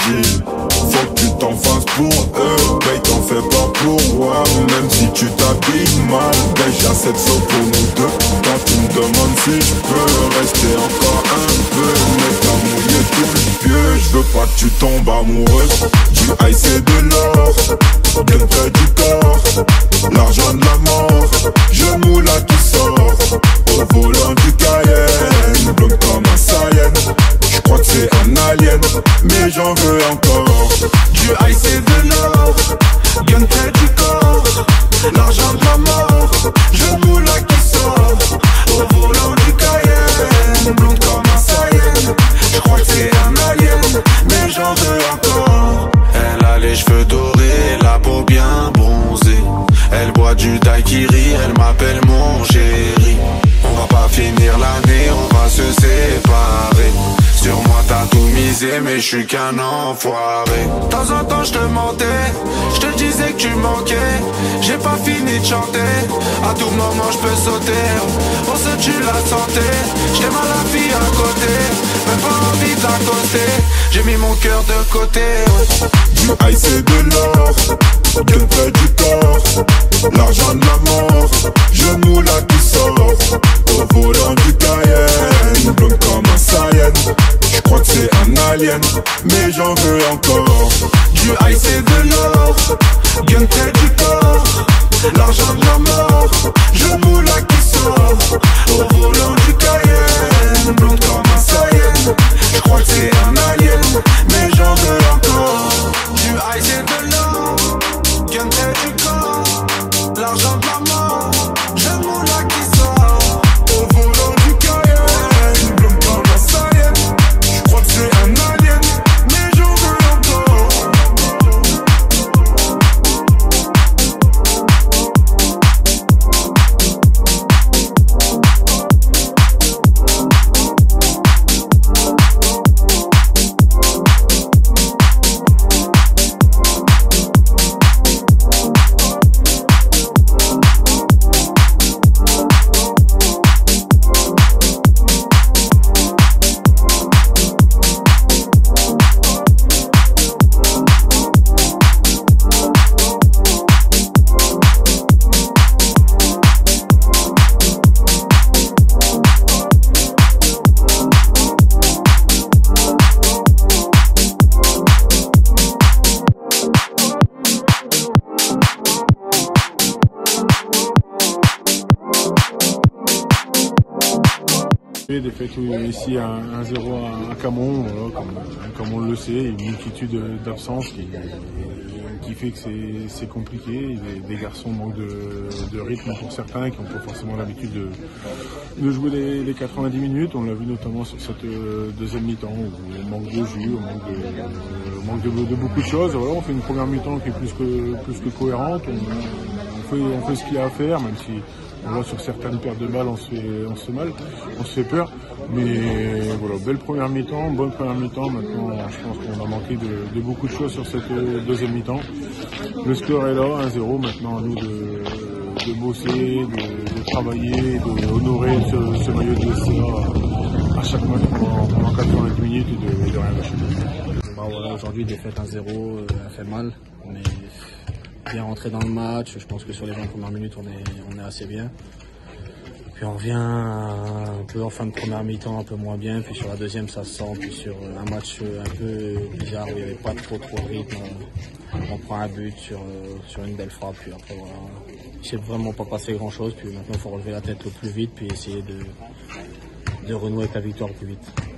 fragile. Faut que tu t'en fasses pour eux, paye t'en fais pas pour moi. Même si tu t'habilles mal, déjà cette sauce pour nous deux. Quand tu me demandes si je peux rester encore un peu, mais t'as mouillé tout le pieu. Je veux pas que tu tombes amoureuse. Du high c'est de l'or, bien près du corps, l'argent de la mort. Je moule à qui sort, au volant du Cayenne, blonde comme un Saiyan. Je crois que c'est un alien, mais j'en veux encore. Du high c'est de l'or, gun près du corps, l'argent de la mort. Je moule à qui sort, au volant du Cayenne, blonde comme un Saiyan. Je crois que c'est un alien, mais j'en veux encore. Elle a les cheveux dorés, la peau bien bronzée. Elle boit du daiquiri, elle m'appelle mon chéri. On va pas finir l'année, on va se séparer. Sur moi t'as tout misé, mais je suis qu'un enfoiré. De temps en temps je te mentais, je te disais que tu manquais. J'ai pas fini de chanter, à tout moment je peux sauter. On se tue la santé, j'aime à la vie à côté. Même pas envie de l'accoster, j'ai mis mon cœur de côté. Du high c'est de l'or, gun près du corps, l'argent de la mort. Je moule à qui sort, au volant du Cayenne, blonde comme un Saiyan. Je crois que c'est un alien, mais j'en veux encore. Du high c'est de l'or, gun près du corps, l'argent de la mort. Je moule à qui sort, au volant du Cayenne, blonde comme un Saiyan. Je crois que c'est un alien, mais j'en veux encore. Du high c'est de l'or, gun près du corps, l'argent de la mort. Je moule à qui sort, Au volant du Cayenne, blonde comme un Saiyan. Je crois que c'est un alien, mais j'en veux encore. Défaite ici à 1-0 à Camon, voilà, comme on le sait, une multitude d'absences qui fait que c'est compliqué. Des garçons manquent de rythme pour certains qui n'ont pas forcément l'habitude de jouer les 90 minutes. On l'a vu notamment sur cette deuxième mi-temps où on manque de jus, on manque de beaucoup de choses. Voilà, on fait une première mi-temps qui est plus que cohérente. On fait ce qu'il y a à faire, même si on voit sur certaines pertes de balles, on se fait mal, on se fait peur. Mais voilà, belle première mi-temps, bonne première mi-temps. Maintenant, je pense qu'on a manqué de beaucoup de choses sur cette deuxième mi-temps. Le score est là, 1-0. Maintenant, à nous de bosser, de travailler, d'honorer ce maillot de SCA à chaque match pendant 90 minutes et de rien lâcher. Bah voilà, aujourd'hui, défaite 1-0, elle fait mal. On est bien rentré dans le match. Je pense que sur les 20 premières minutes, on est assez bien. Puis on revient un peu en fin de première mi-temps, un peu moins bien. Puis sur la deuxième, ça se sent. Puis sur un match un peu bizarre où il n'y avait pas trop de rythme, on prend un but sur une belle frappe. Puis après, voilà, il s'est vraiment pas passé grand-chose. Puis maintenant, il faut relever la tête au plus vite puis essayer de renouer avec la victoire au plus vite.